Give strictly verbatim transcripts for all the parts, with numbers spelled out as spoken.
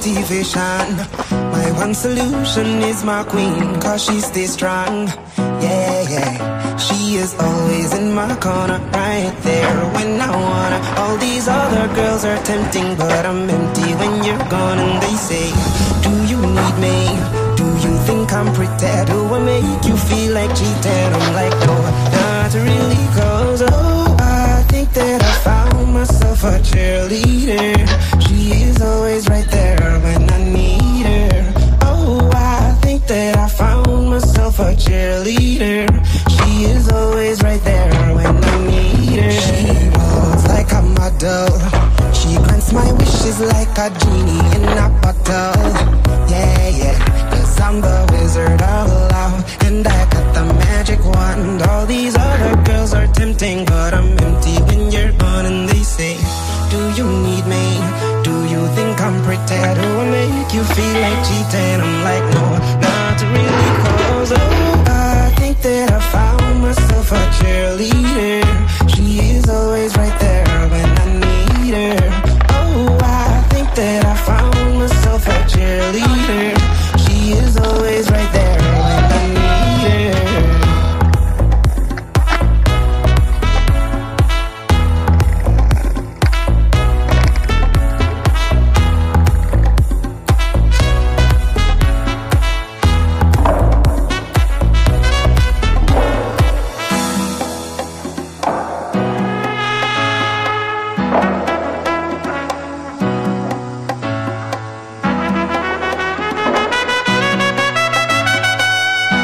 motivation. My one solution is my queen, cause she stays strong. Yeah, yeah, she is always in my corner, right there when I wanna. All these other girls are tempting, but I'm empty when you're gone. And they say, do you need me? Do you think I'm pretty? Do I make you feel like cheating? I'm like, no, not really, cause oh, I think that I found myself a cheerleader. She is always right there when I need her. Oh, I think that I found myself a cheerleader. She is always right there when I need her. She walks like a model. She grants my wishes like a genie in a bottle. Yeah, yeah, cause I'm the wizard of love, and I got the magic wand. All these other girls are tempting, but I'm empty when you're gone. And they say, do you need me? Do you think I'm pretty? Do I make you feel like cheating? I'm like, no, not really, cause oh, I think that I found myself a cheerleader. She is always right there when I need her. Oh, I think that I found myself a cheerleader. She is always right there when I need her.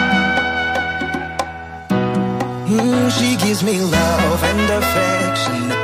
She gives me love and affection,